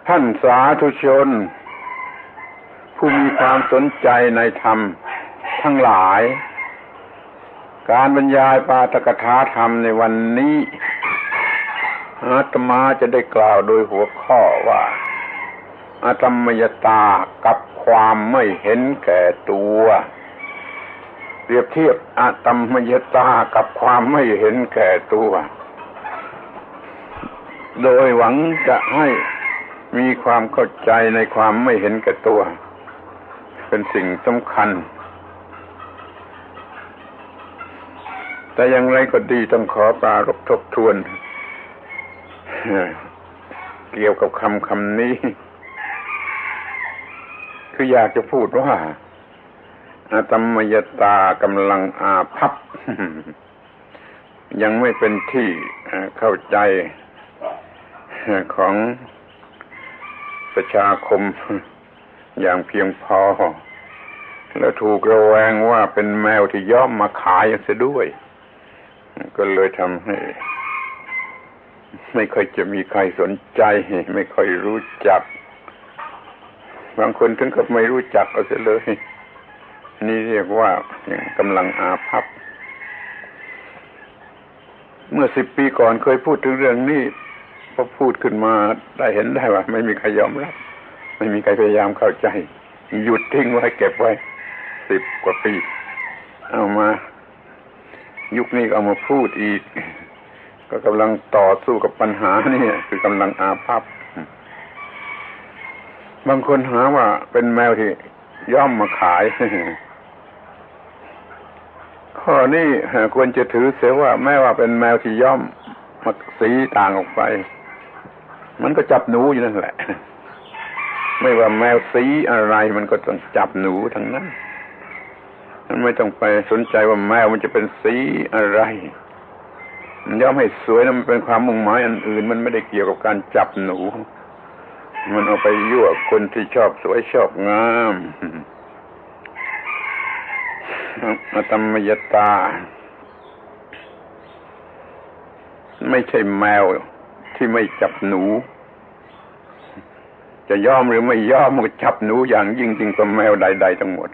ท่านสาธุชนผู้มีความสนใจในธรรมทั้งหลายการบรรยายปาฐกถาธรรมในวันนี้อาตมาจะได้กล่าวโดยหัวข้อว่าอธรรมยตากับความไม่เห็นแก่ตัวเปรียบเทียบอธรรมยตากับความไม่เห็นแก่ตัวโดยหวังจะให้มีความเข้าใจในความไม่เห็นแก่ตัวเป็นสิ่งสำคัญแต่อย่างไรก็ดีต้องขอปรารภทบทวนเกี่ยวกับคำนี้คืออยากจะพูดว่าอธรรมยตากำลังอาภัพยังไม่เป็นที่เข้าใจของประชาคมอย่างเพียงพอแล้วถูกระแวงว่าเป็นแมวที่ย่อมมาขายเสียด้วยก็เลยทำให้ไม่ค่อยจะมีใครสนใจไม่ค่อยรู้จักบางคนถึงกับไม่รู้จักเอาเสียเลยนี่เรียกว่ากำลังอาภัพเมื่อ10 ปีก่อนเคยพูดถึงเรื่องนี้พอพูดขึ้นมาได้เห็นได้ว่าไม่มีใครยอมรับไม่มีใครพยายามเข้าใจหยุดทิ้งไว้เก็บไว้10 กว่าปีเอามายุคนี้ก็เอามาพูดอีกก็กำลังต่อสู้กับปัญหานี่คือกำลังอาภัพบางคนหาว่าเป็นแมวที่ย่อมมาขายข้อนี้ควรจะถือเสียว่าแม้ว่าเป็นแมวที่ย่อมมาสีต่างออกไปมันก็จับหนูอยู่นั่นแหละไม่ว่าแมวสีอะไรมันก็ต้องจับหนูทั้งนั้นมันไม่ต้องไปสนใจว่าแมวมันจะเป็นสีอะไรมันย่อมให้สวยนะมันเป็นความมุ่งหมายอันอื่นมันไม่ได้เกี่ยวกับการจับหนูมันเอาไปยั่วคนที่ชอบสวยชอบงามอธรรมยตาไม่ใช่แมวที่ไม่จับหนูจะยอมหรือไม่ยอมมันก็จับหนูอย่างยิ่งจริงกว่าแมวใดๆทั้งหมด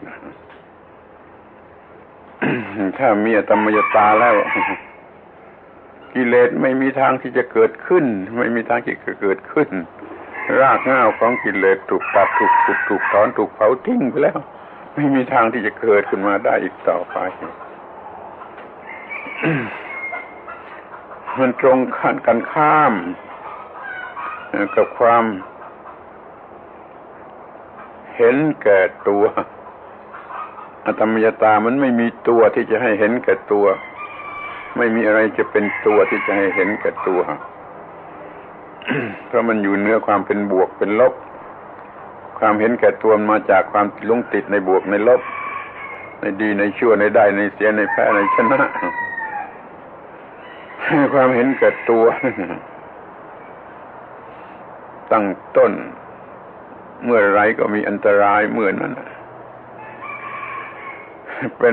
ถ้ามีอธรรมยตาแล้วกิเลสไม่มีทางที่จะเกิดขึ้นไม่มีทางที่จะเกิดขึ้นรากเหง้าของกิเลสถูกตัดถูกขุดถูกถอนถูกเผาทิ้งไปแล้วไม่มีทางที่จะเกิดขึ้นมาได้อีกต่อไป มันตรงกันข้ามกับความเห็นแก่ตัวอธรรมยตามันไม่มีตัวที่จะให้เห็นแก่ตัวไม่มีอะไรจะเป็นตัวที่จะให้เห็นแก่ตัว เพราะมันอยู่เหนือความเป็นบวกเป็นลบความเห็นแก่ตัวมาจากความหลงติดในบวกในลบในดีในชั่วในได้ในเสียในแพ้ในชนะความเห็นแก่ตัวตั้งต้นเมื่อไรก็มีอันตรายเมื่อนั้นเป็น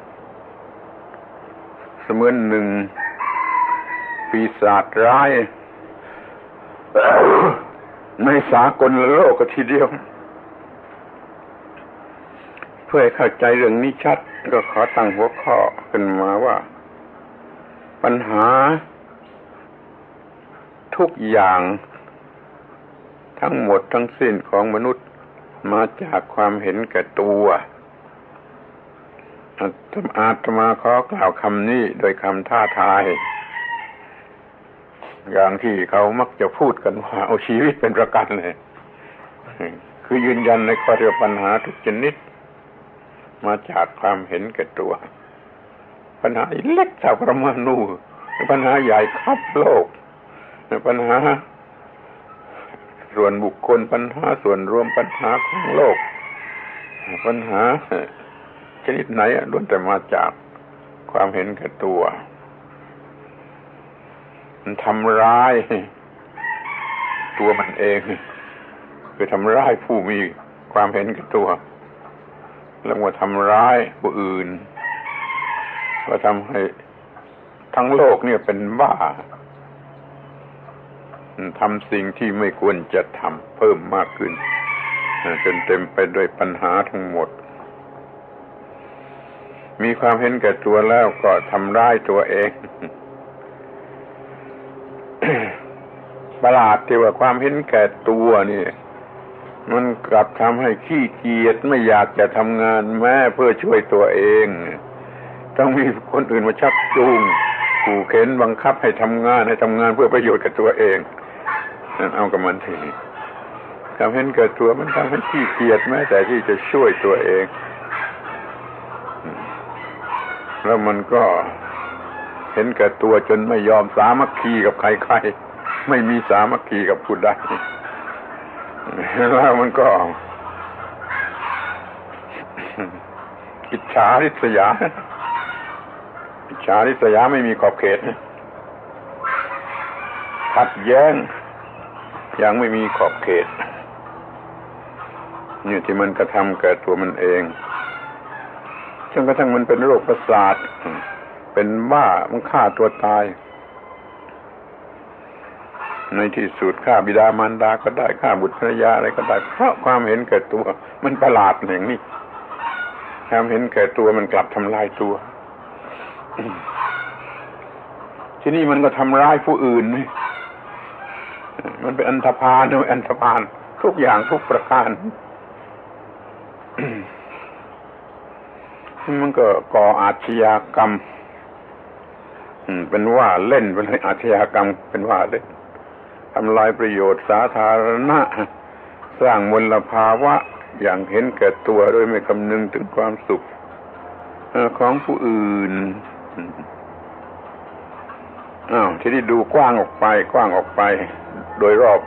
เสมือนหนึ่งปีศาจร้ายในสากลโลกทีเดียวเพื่อให้เข้าใจเรื่องนี้ชัดก็ขอตั้งหัวข้อขึ้นมาว่าปัญหาทุกอย่างทั้งหมดทั้งสิ้นของมนุษย์มาจากความเห็นแก่ตัวอาตมาขอกล่าวคำนี้โดยคำท้าทายอย่างที่เขามักจะพูดกันว่าเอาชีวิตเป็นประกันเลยคือยืนยันในข้อที่ปัญหาทุกชนิดมาจากความเห็นแก่ตัวปัญหาเล็กเท่าปรมาณูปัญหาใหญ่ครอบโลกปัญหาส่วนบุคคลปัญหาส่วนรวมปัญหาของโลกปัญหาชนิดไหนล้วนแต่มาจากความเห็นแก่ตัวมันทำร้ายตัวมันเองคือทำร้ายผู้มีความเห็นแก่ตัวแล้วมาทำร้ายผู้อื่นก็ทำให้ทั้งโลกเนี่ยเป็นบ้าทำสิ่งที่ไม่ควรจะทำเพิ่มมากขึ้นจนเต็มไปด้วยปัญหาทั้งหมดมีความเห็นแก่ตัวแล้วก็ทำร้ายตัวเอง ประหลาดที่ว่าความเห็นแก่ตัวนี่มันกลับทำให้ขี้เกียจไม่อยากจะทำงานแม้เพื่อช่วยตัวเองต้องมีคนอื่นมาชักจูงขู่เข็นบังคับให้ทำงานเพื่อประโยชน์กับตัวเองนั่นเอากับมันทีนี้ความเห็นแก่ตัวมันทำให้ขี้เกียจแม้แต่ที่จะช่วยตัวเองแล้วมันก็เห็นแก่ตัวจนไม่ยอมสามัคคีกับใครๆไม่มีสามัคคีกับผู้ใดแล้วมันก็อิจฉาริษยาไม่มีขอบเขตขัดแย้งอย่างไม่มีขอบเขตนี่ที่มันกระทำแก่ตัวมันเองจนกระทั่งมันเป็นโรคประสาทเป็นบ้ามันฆ่าตัวตายในที่สุดฆ่าบิดามารดาก็ได้ฆ่าบุตรภรรยาอะไรก็ได้เพราะความเห็นแก่ตัวมันประหลาดอย่างนี้ความเห็นแก่ตัวมันกลับทำลายตัวที่นี่มันก็ทำร้ายผู้อื่นมันเป็นอันธพาลทุกอย่างทุกประการมันก็ก่ออาชญากรรมเป็นว่าเล่นเป็นอาชญากรรมเป็นว่าเล่นทำลายประโยชน์สาธารณะสร้างมลภาวะอย่างเห็นแก่ตัวโดยไม่คำนึงถึงความสุขของผู้อื่นที่ได้ดูกว้างออกไปโดยรอบ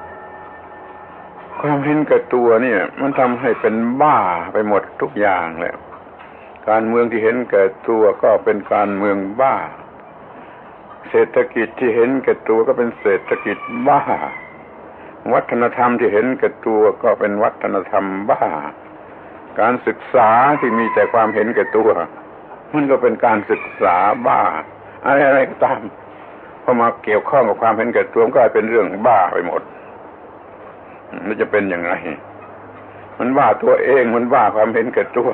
ความเห็นแก่ตัวเนี่ยมันทำให้เป็นบ้าไปหมดทุกอย่างแหละการเมืองที่เห็นแก่ตัวก็เป็นการเมืองบ้าเศรษฐกิจที่เห็นแก่ตัวก็เป็นเศรษฐกิจบ้าวัฒนธรรมที่เห็นแก่ตัวก็เป็นวัฒนธรรมบ้าการศึกษาที่มีแต่ความเห็นแก่ตัวมันก็เป็นการศึกษาบ้าอะไรก็ตามพอมาเกี่ยวข้องกับความเห็นแก่ตัวก็กลายเป็นเรื่องบ้าไปหมดมันจะเป็นอย่างไรมันบ้าตัวเองมันบ้าความเห็นแก่ตัว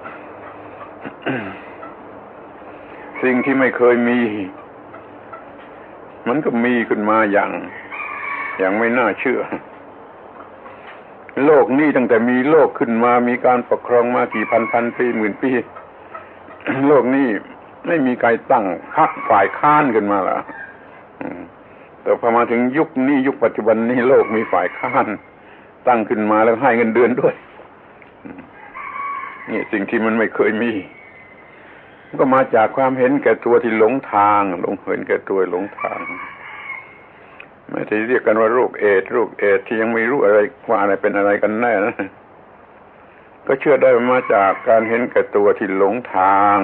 สิ่งที่ไม่เคยมีมันก็มีขึ้นมาอย่างไม่น่าเชื่อโลกนี้ตั้งแต่มีโลกขึ้นมามีการปกครองมากี่พันปีหมื่นปีโลกนี้ไม่มีใครตั้งพรรคฝ่ายค้านขึ้นมาล่ะแต่พอมาถึงยุคนี้ยุคปัจจุบันนี้โลกมีฝ่ายค้านตั้งขึ้นมาแล้วให้เงินเดือนด้วยนี่สิ่งที่มันไม่เคยมีก็มาจากความเห็นแก่ตัวที่หลงทางเห็นแก่ตัวหลงทางไม่ได้เรียกกันว่าโรคเอดส์ที่ยังไม่รู้อะไรว่าอะไรเป็นอะไรกันแน่นะก็เชื่อได้มาจากการเห็นแก่ตัวที่หลงทาง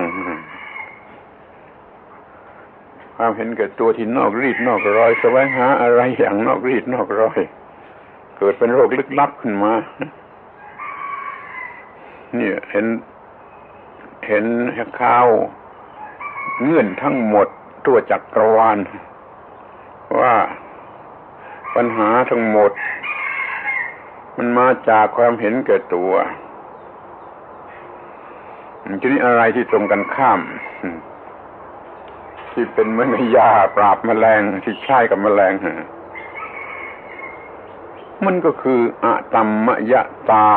ความเห็นแก่ตัวที่นอกรีดนอกรอยแสวงหาอะไรอย่างนอกรีดนอกรอยเกิดเป็นโรคลึกลับขึ้นมาเนี่ยเห็นข่าวเงื่อนทั้งหมดทั่วจักรวาลว่าปัญหาทั้งหมดมันมาจากความเห็นแก่ตัวทีนี้อะไรที่ตรงกันข้ามที่เป็นเหมือนยาปราบแมลงที่ใช้กับแมลงมันก็คืออะตัมมยตา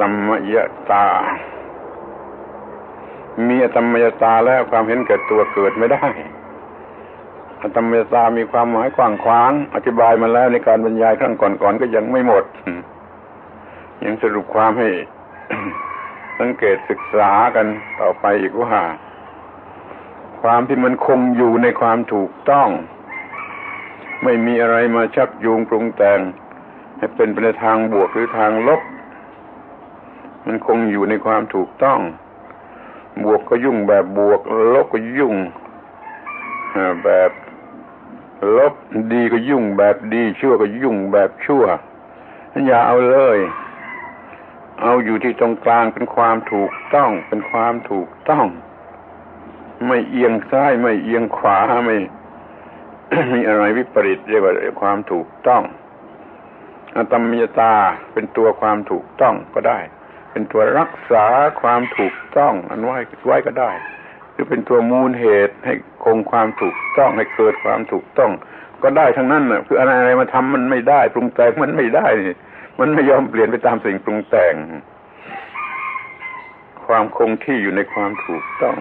มีอะตัมมยตาแล้วความเห็นแก่ตัวเกิดไม่ได้อะตัมมยตามีความหมายกว้างขวางอธิบายมาแล้วในการบรรยายครั้งก่อนก็ยังไม่หมดยังสรุปความให้ สังเกตศึกษากันต่อไปอีกว่าความที่มันคงอยู่ในความถูกต้องไม่มีอะไรมาชักจูงปรุงแต่งให้เป็นไปในทางบวกหรือทางลบมันคงอยู่ในความถูกต้องบวกก็ยุ่งแบบบวกลบก็ยุ่งแบบลบดีก็ยุ่งแบบดีชั่วก็ยุ่งแบบชั่วอย่าเอาเลยเอาอยู่ที่ตรงกลางเป็นความถูกต้องเป็นความถูกต้องไม่เอียงซ้ายไม่เอียงขวามีอะไรวิปริตเรียกว่าความถูกต้องอตมมยตาเป็นตัวความถูกต้องก็ได้เป็นตัวรักษาความถูกต้องอันไว้ก็ได้หรือเป็นตัวมูลเหตุให้คงความถูกต้องให้เกิดความถูกต้องก็ได้ทั้งนั้นน่ะคืออะไรมาทำมันไม่ได้ปรุงแต่งมันไม่ได้มันไม่ยอมเปลี่ยนไปตามสิ่งปรุงแต่งความคงที่อยู่ในความถูกต้อง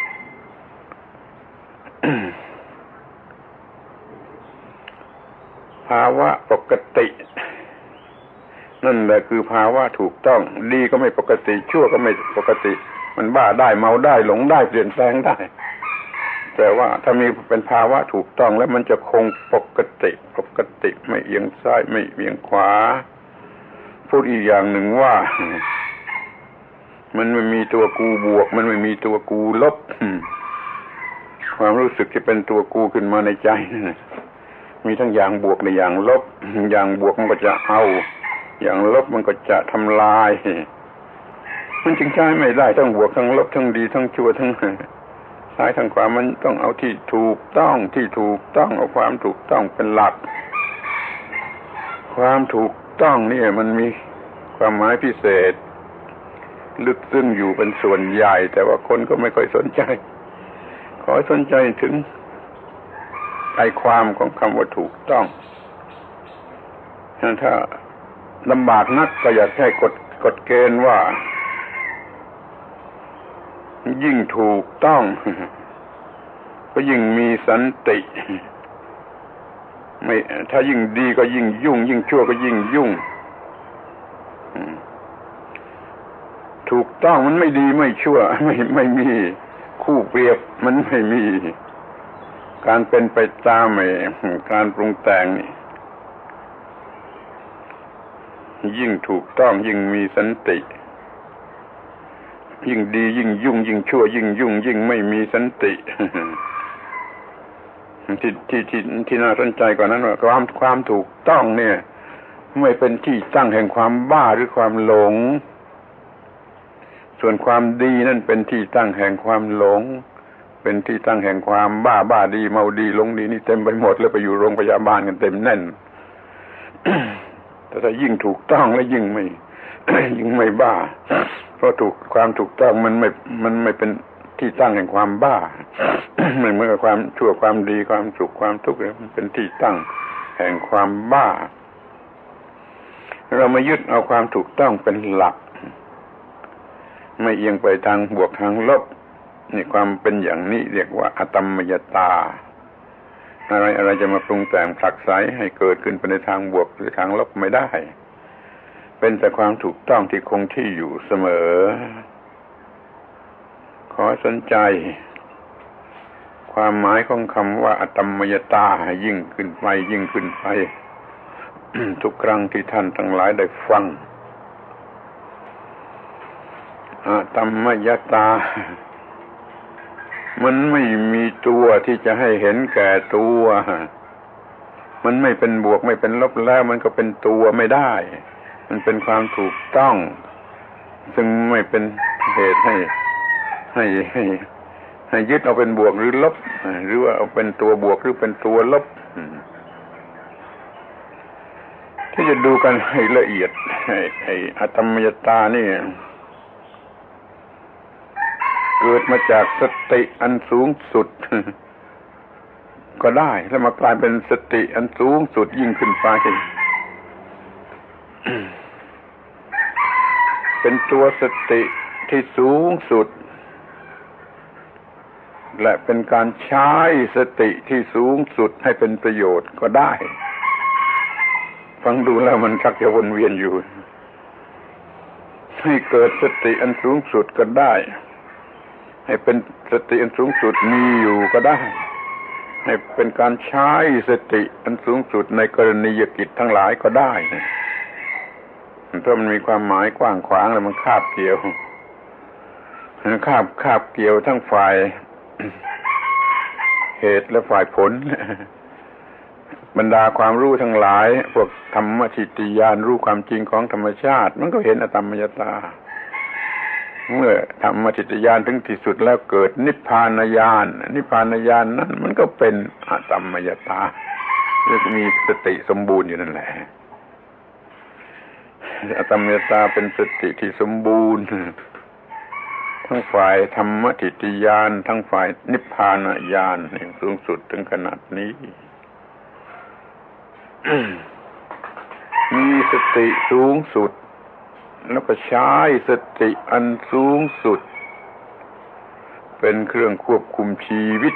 ภาวะปกตินั่นแหละคือภาวะถูกต้องดีก็ไม่ปกติชั่วก็ไม่ปกติมันบ้าได้เมาได้หลงได้เปลี่ยนแปลงได้แต่ว่าถ้ามีเป็นภาวะถูกต้องแล้วมันจะคงปกติไม่เอียงซ้ายไม่เอียงขวาพูดอีกอย่างหนึ่งว่ามันไม่มีตัวกูบวกมันไม่มีตัวกูลบความรู้สึกที่เป็นตัวกูขึ้นมาในใจมีทั้งอย่างบวกและอย่างลบอย่างบวกมันก็จะเอาอย่างลบมันก็จะทำลายมันจึงใช้ไม่ได้ทั้งบวกทั้งลบทั้งดีทั้งชั่วทั้งซ้ายทั้งขวามันต้องเอาที่ถูกต้องเอาความถูกต้องเป็นหลักความถูกต้องนี่มันมีความหมายพิเศษลึกซึ้งอยู่เป็นส่วนใหญ่แต่ว่าคนก็ไม่ค่อยสนใจขอสนใจถึงใจความของคำว่าถูกต้องถ้าลำบากนักก็อยากให้กฎเกณฑ์ว่ายิ่งถูกต้องก็ยิ่งมีสันติไม่ถ้ายิ่งดีก็ยิ่งยุ่งยิ่งชั่วก็ยิ่งยุ่งถูกต้องมันไม่ดีไม่ชั่วไม่มีคู่เปรียบมันไม่มีการเป็นไปตามการปรุงแต่งนี่ยิ่งถูกต้องยิ่งมีสันติยิ่งดียิ่งยุ่งยิ่งชั่วยิ่งยุ่งยิ่งไม่มีสันติที่น่าสนใจกว่านั้นว่าความถูกต้องเนี่ยไม่เป็นที่ตั้งแห่งความบ้าหรือความหลงส่วนความดีนั่นเป็นที่ตั้งแห่งความหลงเป็นที่ตั้งแห่งความบ้าดีเมาดีหลงดีนี่เต็มไปหมดแล้วไปอยู่โรงพยาบาลกันเต็มแน่น แต่ถ้ายิ่งถูกต้องและยิ่งไม่ ยิ่งไม่บ้าเพราะความถูกต้องมันไม่เป็นที่ตั้งแห่งความบ้า ไม่เหมือนกับความชั่วความดีความสุขความทุกข์มันเป็นที่ตั้งแห่งความบ้าเรามายึดเอาความถูกต้องเป็นหลักไม่เอียงไปทางบวกทางลบนี่ความเป็นอย่างนี้เรียกว่าอตมมยตาอะไรจะมาปรุงแต่งผลักไสให้เกิดขึ้นไปในทางบวกหรือทางลบไม่ได้เป็นแต่ความถูกต้องที่คงที่อยู่เสมอขอสนใจความหมายของคำว่าอตมมยตายิ่งขึ้นไป ทุกครั้งที่ท่านทั้งหลายได้ฟังอตมมยตามันไม่มีตัวที่จะให้เห็นแก่ตัวมันไม่เป็นบวกไม่เป็นลบแล้วมันก็เป็นตัวไม่ได้มันเป็นความถูกต้องซึ่งไม่เป็นเหตุให้ยึดเอาเป็นบวกหรือลบหรือว่าเอาเป็นตัวบวกหรือเป็นตัวลบที่จะดูกันให้ละเอียดไอ้อตมมยตานี่เกิดมาจากสติอันสูงสุดก็ได้แล้วมากลายเป็นสติอันสูงสุดยิ่งขึ้นไปเป็นตัวสติที่สูงสุดและเป็นการใช้สติที่สูงสุดให้เป็นประโยชน์ก็ได้ฟังดูแล้วมันชักจะวนเวียนอยู่ให้เกิดสติอันสูงสุดก็ได้ให้เป็นสติอันสูงสุดมีอยู่ก็ได้ให้เป็นการใช้สติอันสูงสุดในกรณียกิจทั้งหลายก็ได้เพราะมันมีความหมายกว้างขวางแล้วมันคาบเกี่ยวทั้งฝ่ายเหตุและฝ่ายผลบรรดาความรู้ทั้งหลายพวกธรรมทิฏฐิญาณรู้ความจริงของธรรมชาติมันก็เห็นอตมมยตาเมื่อธรรมทิฏฐิญาณถึงที่สุดแล้วเกิดนิพพานญาณนิพพานญาณนั้นมันก็เป็นอตมมยตาเรียกมีสติสมบูรณ์อยู่นั่นแหละอตมมยตาเป็นสติที่สมบูรณ์ทั้งฝ่ายธรรมทิฏฐิญาณทั้งฝ่ายนิพพานญาณอย่างสูงสุดถึงขนาดนี้ มีสติสูงสุดแล้วก็ใช้สติอันสูงสุดเป็นเครื่องควบคุมชีวิต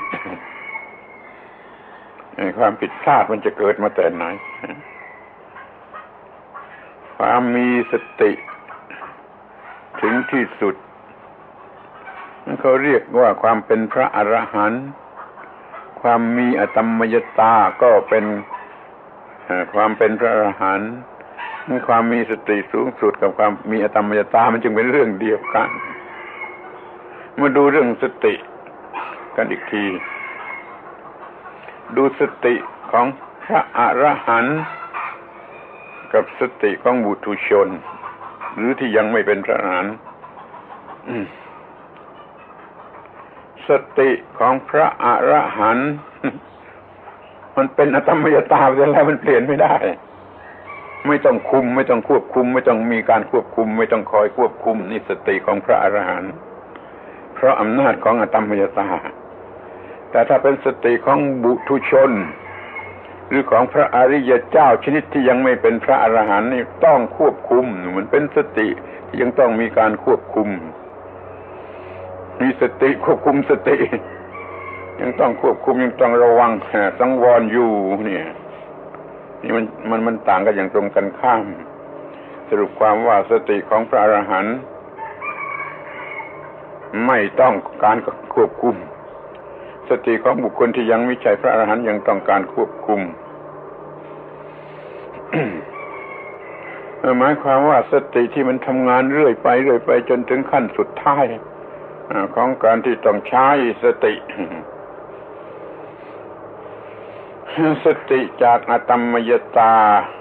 ความผิดพลาดมันจะเกิดมาแต่ไหนความมีสติถึงที่สุดนั่นเขาเรียกว่าความเป็นพระอรหันต์ความมีอตมมยตาก็เป็นความเป็นพระอรหันต์ความมีสติสูงสุดกับความมีอตมมยตามันจึงเป็นเรื่องเดียวกันมาดูเรื่องสติกันอีกทีดูสติของพระอรหันต์กับสติของบุถุชนหรือที่ยังไม่เป็นพระอรหันต์สติของพระอรหันต์มันเป็นอตมมยตาไปแล้วมันเปลี่ยนไม่ได้ไม่ต้องคุมไม่ต้องควบคุมไม่ต้องมีการควบคุมไม่ต้องคอยควบคุมนี่สติของพระอรหันต์เพราะอำนาจของอตมมยตาแต่ถ้าเป็นสติของบุถุชนหรือของพระอริยเจ้าชนิดที่ยังไม่เป็นพระอรหันต์นี่ต้องควบคุมมันเป็นสติที่ยังต้องมีการควบคุมมีสติควบคุมสติยังต้องควบคุมยังต้องระวังสังวรอยู่เนี่ยนี่มันต่างกันอย่างตรงกันข้ามสรุปความว่าสติของพระอรหันต์ไม่ต้องการควบคุมสติของบุคคลที่ยังไม่ใช่พระอรหันต์ยังต้องการควบคุม หมายความว่าสติที่มันทำงานเรื่อยไปจนถึงขั้นสุดท้ายของการที่ต้องใช้สติสติจากอตมมยตา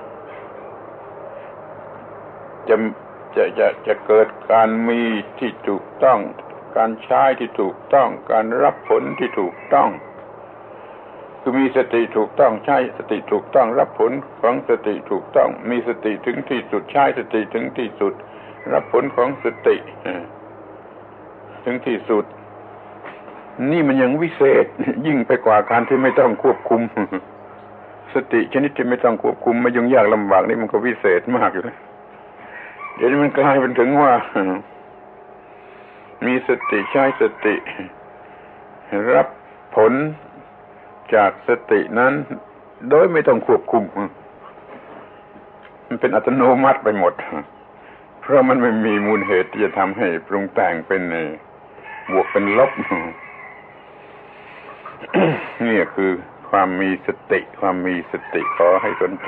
จะเกิดการมีที่ถูกต้องการใช้ที่ถูกต้องการรับผลที่ถูกต้องคือมีสติถูกต้องใช้สติถูกต้องรับผลของสติถูกต้องมีสติถึงที่สุดใช้สติถึงที่สุดรับผลของสติถึงที่สุดนี่มันยังวิเศษยิ่งไปกว่าการที่ไม่ต้องควบคุมสติชนิดที่ไม่ต้องควบคุมไม่ยุ่งยากลำบากนี่มันก็วิเศษมากอยู่นะเดี๋ยวนี้มันกลายเป็นถึงว่ามีสติใช้สติรับผลจากสตินั้นโดยไม่ต้องควบคุมมันเป็นอัตโนมัติไปหมดเพราะมันไม่มีมูลเหตุที่จะทำให้ปรุงแต่งเป็นบวกเป็นลบ นี่คือความมีสติความมีสติขอให้สนใจ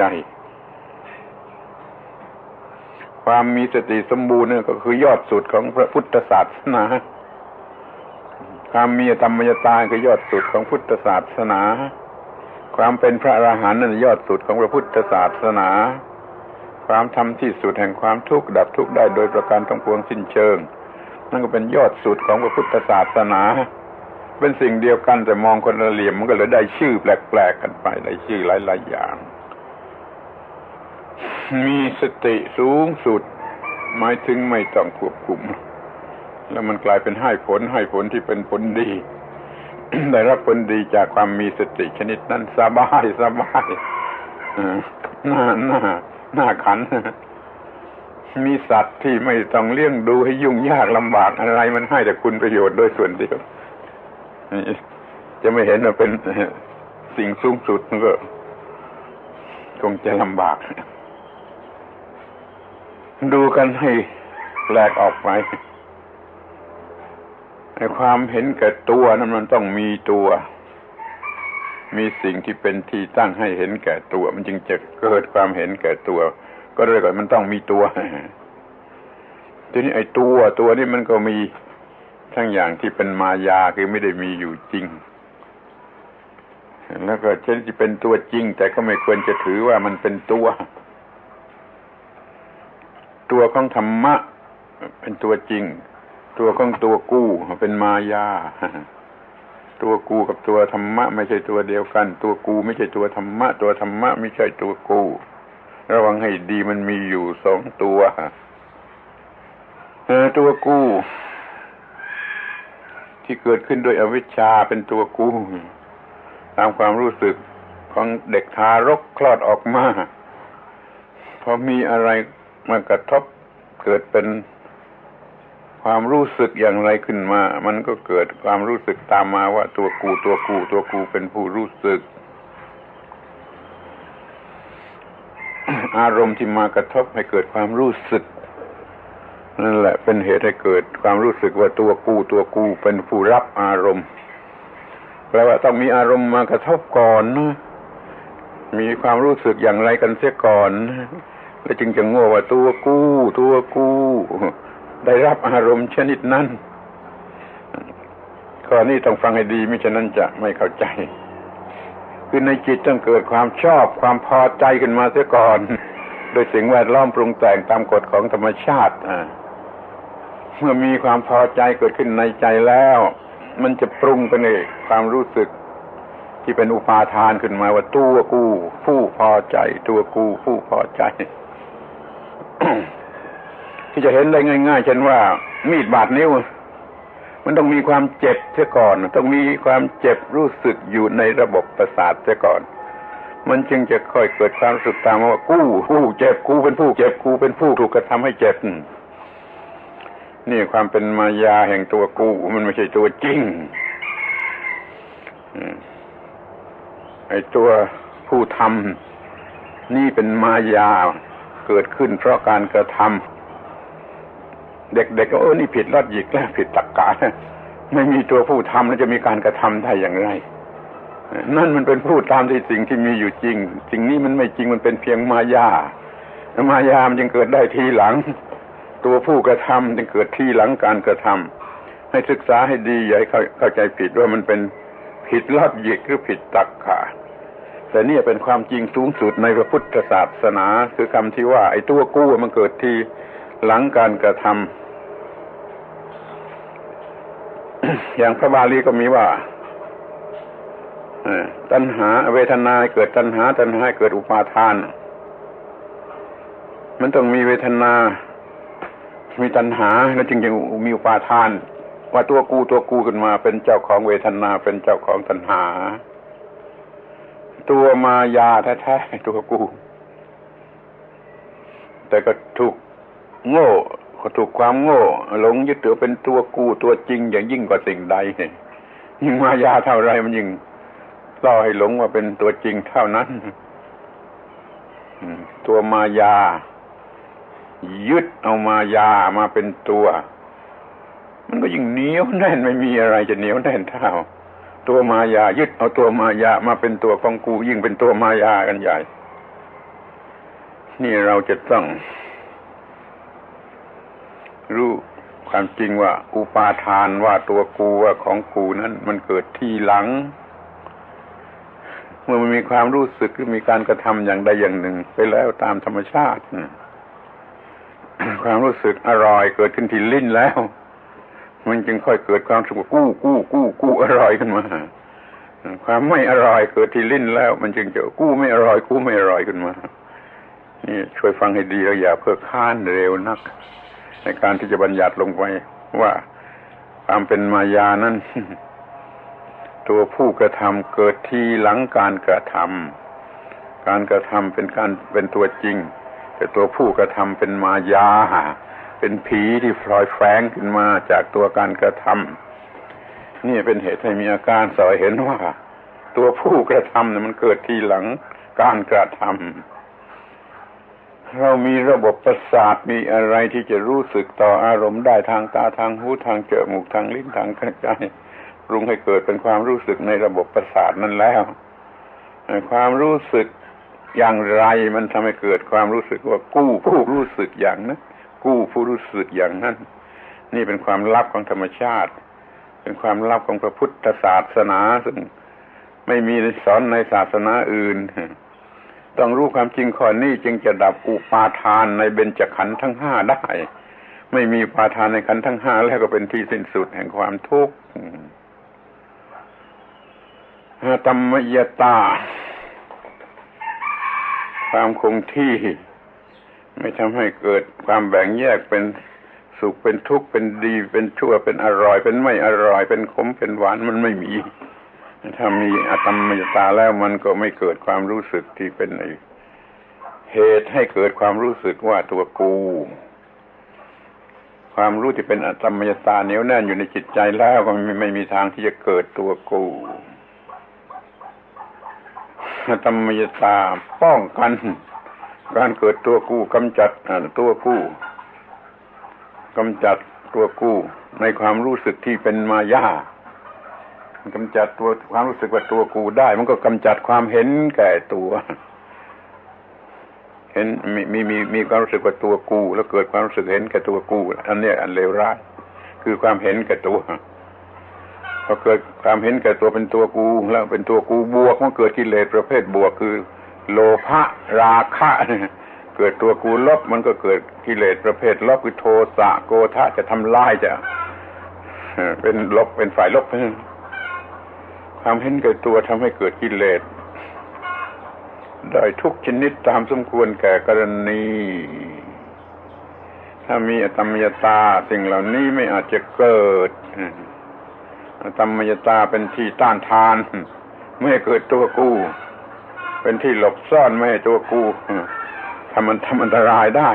ความมีสติสมบูรณ์นี่ก็คือยอดสุดของพระพุทธศาสนาความมีอตมมยตาคือยอดสุดของพุทธศาสนาความเป็นพระอรหันต์นั่นยอดสุดของพระพุทธศาสนาความทำที่สุดแห่งความทุกข์ดับทุกข์ได้โดยประการทั้งปวงสิ้นเชิงนั่นก็เป็นยอดสุดของพระพุทธศาสนาเป็นสิ่งเดียวกันแต่มองคนละเหลี่ยมมันก็เลยได้ชื่อแปลกๆกันไปได้ชื่อหลายๆอย่างมีสติสูงสุดหมายถึงไม่ต้องควบคุมแล้วมันกลายเป็นให้ผลที่เป็นผลดี ได้รับผลดีจากความมีสติชนิดนั้นสบายน่าขันมีสัตว์ที่ไม่ต้องเลี้ยงดูให้ยุ่งยากลำบากอะไรมันให้แต่คุณประโยชน์โดยส่วนเดียวจะไม่เห็นว่าเป็นสิ่งสูงสุดมันก็คงจะลำบากดูกันให้แปลกออกไปความเห็นแก่ตัวนั้นมันต้องมีตัวมีสิ่งที่เป็นที่ตั้งให้เห็นแก่ตัวมันจึงจะเกิดความเห็นแก่ตัวก็เลยก่อนมันต้องมีตัวทีนี้ไอ้ตัวนี้มันก็มีทั้งอย่างที่เป็นมายาคือไม่ได้มีอยู่จริงแล้วก็เช่นที่เป็นตัวจริงแต่ก็ไม่ควรจะถือว่ามันเป็นตัวของธรรมะเป็นตัวจริงตัวของตัวกู้เป็นมายาตัวกูกับตัวธรรมะไม่ใช่ตัวเดียวกันตัวกูไม่ใช่ตัวธรรมะตัวธรรมะไม่ใช่ตัวกูระวังให้ดีมันมีอยู่สองตัวตัวกูที่เกิดขึ้นด้วยอวิชชาเป็นตัวกูตามความรู้สึกของเด็กทารกคลอดออกมาพอมีอะไรมากระทบเกิดเป็นความรู้สึกอย่างไรขึ้นมามันก็เกิดความรู้สึกตามมาว่าตัวกูตัวกูตัวกูเป็นผู้รู้สึก อารมณ์ที่มากระทบให้เกิดความรู้สึกนั่นแหละเป็นเหตุให้เกิดความรู้สึกว่าตัวกูตัวกูเป็นผู้รับอารมณ์แปลว่าต้องมีอารมณ์มากระทบก่อนนะมีความรู้สึกอย่างไรกันเสียก่อนแล้วจึงจะโง่ว่าตัวกูตัวกูได้รับอารมณ์ชนิดนั้นข้อนี้ต้องฟังให้ดีมิฉะนั้นจะไม่เข้าใจคือในจิตต้องเกิดความชอบความพอใจขึ้นมาเสียก่อนโดยสิ่งแวดล้อมปรุงแต่งตามกฎของธรรมชาติเมื่อมีความพอใจเกิดขึ้นในใจแล้วมันจะปรุงไปในความรู้สึกที่เป็นอุปาทานขึ้นมาว่าตัวกูผู้พอใจตัวกูผู้พอใจ ที่จะเห็นได้ง่ายๆเช่นว่ามีดบาดนิ้วมันต้องมีความเจ็บเสียก่อนต้องมีความเจ็บรู้สึกอยู่ในระบบประสาทเสียก่อนมันจึงจะค่อยเกิดความรู้สึกตามว่ากูเจ็บกูเป็นผู้เจ็บกูเป็นผู้ถูกกระทำให้เจ็บนี่ความเป็นมายาแห่งตัวกูมันไม่ใช่ตัวจริงไอ้ตัวผู้ทำนี่เป็นมายาเกิดขึ้นเพราะการกระทำเด็กๆก็นี่ผิดลอดหยิกแล้วผิดตรรกะไม่มีตัวผู้ทำแล้วจะมีการกระทำได้อย่างไรนั่นมันเป็นผู้ตามที่สิ่งที่มีอยู่จริงสิ่งนี้มันไม่จริงมันเป็นเพียงมายามายามันจึงเกิดได้ทีหลังตัวผู้กระทำจึงเกิดทีหลังการกระทำให้ศึกษาให้ดีอย่าให้เข้าใจผิดว่ามันเป็นผิดลอดหยิกหรือผิดตรรกะแต่นี่เป็นความจริงสูงสุดในพระพุทธศาสนาคือคำที่ว่าไอ้ตัวกู้มันเกิดทีหลังการกระทำ อย่างพระบาลีก็มีว่าตัณหาเวทนาเกิดตัณหาตัณหาเกิดอุปาทานมันต้องมีเวทนามีตัณหาแล้วจึงจะมีอุปาทานว่าตัวกูขึ้นมาเป็นเจ้าของเวทนาเป็นเจ้าของตัณหาตัวมายาแท้ๆตัวกูแต่ก็ถูกโง่ก็ถูกความโง่หลงยึดถือเป็นตัวกูตัวจริงอย่างยิ่งกว่าสิ่งใดยิ่งมายาเท่าไรมันยิ่งล่อให้หลงว่าเป็นตัวจริงเท่านั้นตัวมายายึดเอามายามาเป็นตัวมันก็ยิ่งเหนียวแน่นไม่มีอะไรจะเหนียวแน่นเท่าตัวมายายึดเอาตัวมายามาเป็นตัวของกูยิ่งเป็นตัวมายากันใหญ่นี่เราจะต้องรู้ความจริงว่าอุปาทานว่าตัวกูว่าของกูนั้นมันเกิดทีหลังเมื่อมันมีความรู้สึกหรือมีการกระทำอย่างใดอย่างหนึ่งไปแล้วตามธรรมชาติความรู้สึกอร่อยเกิดขึ้นที่ลิ้นแล้วมันจึงค่อยเกิดความรู้สึกกู้อร่อยขึ้นมาความไม่อร่อยเกิดที่ลิ้นแล้วมันจึงจะกู้ไม่อร่อยขึ้นมานี่ช่วยฟังให้ดีแล้วอย่าเพ้อค้านเร็วนักในการที่จะบัญญัติลงไปว่าความเป็นมายานั้นตัวผู้กระทำเกิดทีหลังการกระทำเป็นตัวจริงแต่ตัวผู้กระทำเป็นมายาเป็นผีที่พลอยแฝงขึ้นมาจากตัวการกระทำนี่เป็นเหตุให้มีอาการสอยเห็นว่าตัวผู้กระทำมันเกิดทีหลังการกระทำเรามีระบบประสาทมีอะไรที่จะรู้สึกต่ออารมณ์ได้ทางตาทางหูทางจมูกทางลิ้นทางกายปรุงให้เกิดเป็นความรู้สึกในระบบประสาทนั้นแล้วความรู้สึกอย่างไรมันทำให้เกิดความรู้สึกว่ากู้ผู้รู้สึกอย่างนั้นกู้ผู้รู้สึกอย่างนั้นนี่เป็นความลับของธรรมชาติเป็นความลับของพระพุทธศาสนาซึ่งไม่มีสอนในศาสนาอื่นต้องรู้ความจริงข้อนี้จึงจะดับอุปาทานในเบญจขันธ์ทั้ง5ได้ไม่มีอุปาทานในขันธ์ทั้งห้าแล้วก็เป็นที่สิ้นสุดแห่งความทุกข์ธรรมยตาความคงที่ไม่ทำให้เกิดความแบ่งแยกเป็นสุขเป็นทุกข์เป็นดีเป็นชั่วเป็นอร่อยเป็นไม่อร่อยเป็นขมเป็นหวานมันไม่มีถ้ามีอธรรมยตาแล้วมันก็ไม่เกิดความรู้สึกที่เป็นเหตุให้เกิดความรู้สึกว่าตัวกูความรู้ที่เป็นอธรรมยตาเหนียวแน่นอยู่ในจิตใจแล้วก็ไม่มีทางที่จะเกิดตัวกูอธรรมยตาป้องกันการเกิดตัวกูกำจัดตัวกูกำจัดตัวกูในความรู้สึกที่เป็นมายากำจัดตัวความรู้สึกว่าตัวกูได้มันก็กำจัดความเห็นแก่ตัวเห็นมีความรู้สึกว่าตัวกูแล้วเกิดความรู้สึกเห็นแก่ตัวกูอันนี้อันเลวร้ายคือความเห็นแก่ตัวพอเกิดความเห็นแก่ตัวเป็นตัวกูแล้วเป็นตัวกูบวกมันเกิดกิเลสประเภทบวกคือโลภะราคะเกิดตัวกูลบมันก็เกิดกิเลสประเภทลบคือโทสะโกฏะจะทำลายจะเป็นลบเป็นฝ่ายลบความเห็นแก่ตัวทำให้เกิดกิเลสได้ทุกชนิดตามสมควรแก่กรณีถ้ามีอธรรมยตาสิ่งเหล่านี้ไม่อาจจะเกิดอธรรมยตาเป็นที่ต้านทานไม่ให้เกิดตัวกูเป็นที่หลบซ่อนไม่ให้ตัวกูทำอันตรายได้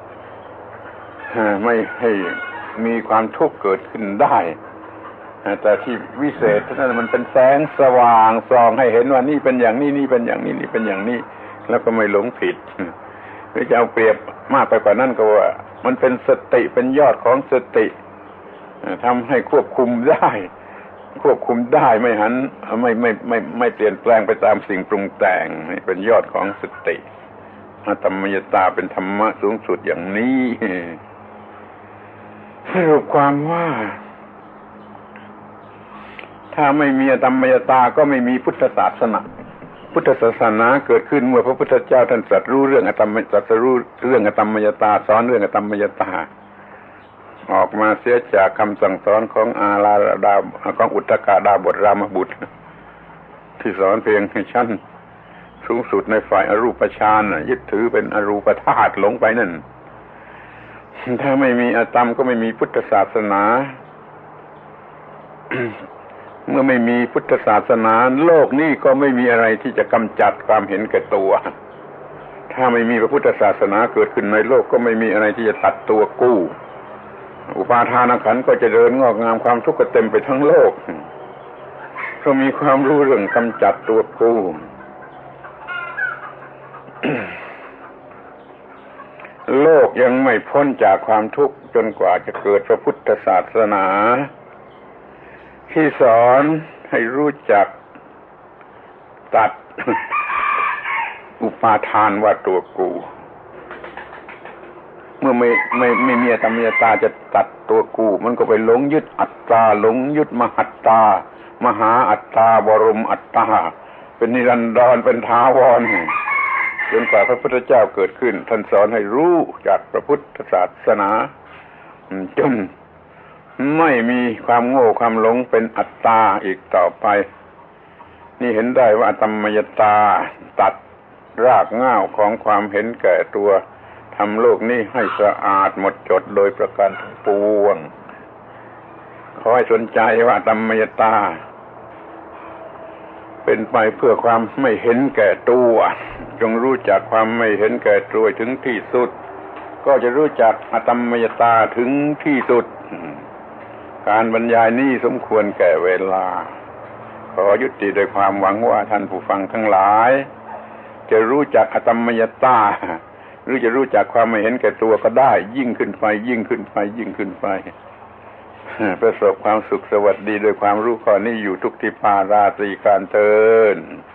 ไม่ให้มีความทุกข์เกิดขึ้นได้แต่ที่วิเศษนั่นมันเป็นแสงสว่างส่องให้เห็นว่านี่เป็นอย่างนี้นี่เป็นอย่างนี้นี่เป็นอย่างนี้แล้วก็ไม่หลงผิดหรือจะเอาเปรียบมากไปกว่านั้นก็ว่ามันเป็นสติเป็นยอดของสติทำให้ควบคุมได้ไม่หันไม่เปลี่ยนแปลงไปตามสิ่งปรุงแต่งนี่เป็นยอดของสติธรรมยตาเป็นธรรมะสูงสุดอย่างนี้สรุปความว่าถ้าไม่มีธรรมยตาก็ไม่มีพุทธศาสนาพุทธศาสนาเกิดขึ้นเมื่อพระพุทธเจ้าท่านตรัสรู้เรื่องอธรรมตรัสรู้เรื่องอธรรมยตาสอนเรื่องอธรรมยตาออกมาเสียจากคำสั่งสอนของอาลาดาของอุตกาดาบทรามบุตรที่สอนเพียงชั้นสูงสุดในฝ่ายอรูปฌานยึดถือเป็นอรูปธาตุหลงไปนั่นถ้าไม่มีอธรรมก็ไม่มีพุทธศาสนา เมื่อไม่มีพุทธศาสนาโลกนี้ก็ไม่มีอะไรที่จะกำจัดความเห็นแก่ตัวถ้าไม่มีพระพุทธศาสนาเกิดขึ้นในโลกก็ไม่มีอะไรที่จะตัดตัวกู้อุปาทานขันธ์ก็จะเดินงอกงามความทุกข์ก็เต็มไปทั้งโลกเพราะมีความรู้เรื่องกำจัดตัวกู้ โลกยังไม่พ้นจากความทุกข์จนกว่าจะเกิดพระพุทธศาสนาที่สอนให้รู้จักตัด อุปาทานว่าตัวกูเมื่อไม่มีธรรมยตาจะตัดตัวกูมันก็ไปหลงยึดอัตตาหลงยึดมหัตตามหาอัตตาบรมอัตตาเป็นนิรันดรเป็นถาวรจนกว่าพระพุทธเจ้าเกิดขึ้นท่านสอนให้รู้จากพระพุทธศาสนาจนไม่มีความโง่ความหลงเป็นอัตตาอีกต่อไปนี่เห็นได้ว่าธรรมยตาตัดรากเหง้าของความเห็นแก่ตัวทำโลกนี้ให้สะอาดหมดจดโดยประการทั้งปวงขอให้สนใจว่าธรรมยตาเป็นไปเพื่อความไม่เห็นแก่ตัวจงรู้จักความไม่เห็นแก่ตัวถึงที่สุดก็จะรู้จักอธรรมยตาถึงที่สุดการบรรยายนี้สมควรแก่เวลาขอยุติโดยความหวังว่าท่านผู้ฟังทั้งหลายจะรู้จักอธรรมยตาหรือจะรู้จักความไม่เห็นแก่ตัวก็ได้ยิ่งขึ้นไปยิ่งขึ้นไปยิ่งขึ้นไปประสบความสุขสวัสดีโดยความรู้ข้อนี้อยู่ทุกที่ปาราตรีการเทิน